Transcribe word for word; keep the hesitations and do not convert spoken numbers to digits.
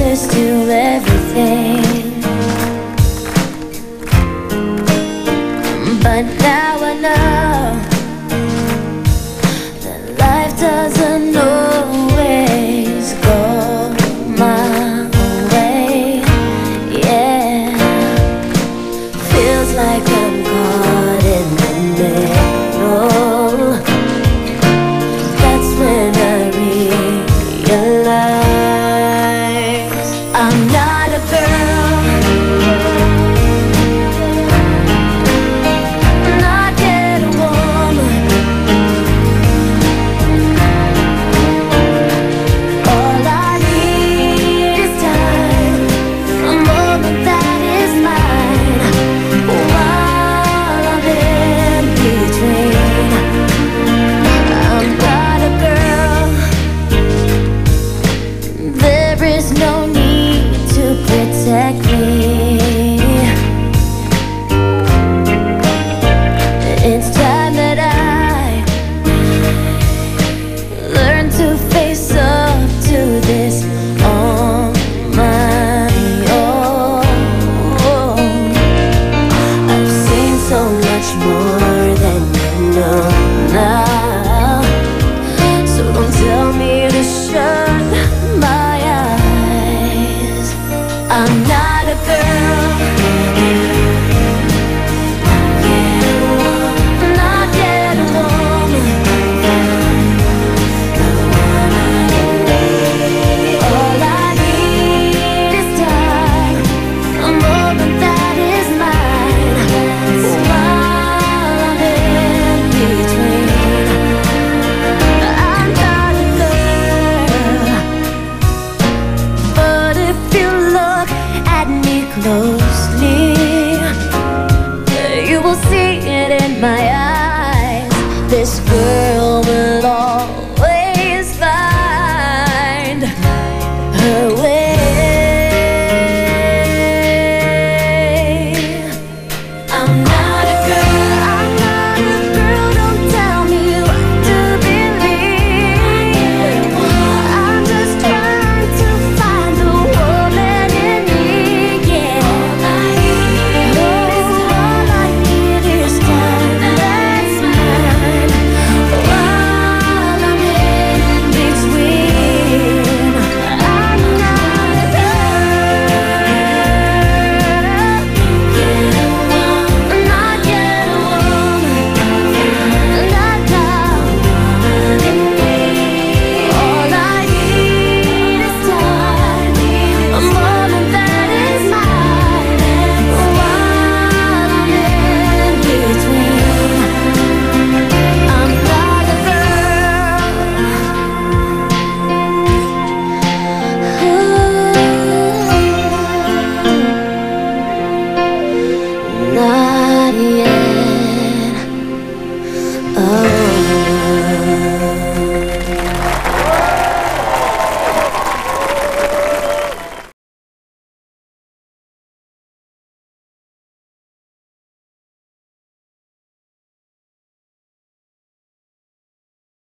yes to everything. But now I know that life doesn't always go my way. Yeah, feels like I'm caught in the middle. That's when I realize I'm not a girl, not yet a woman. All I need is time, a moment that is mine, while I'm in between. I'm not a girl, there is no need to protect me. It's time that I learn to face up to this on my own. I've seen so much more than you know now, so don't tell me to shut my eyes. I'm not a girl, not yet a woman. All I need is time, a moment that is mine, while I'm in between. I'm not a girl, but if you look at me close,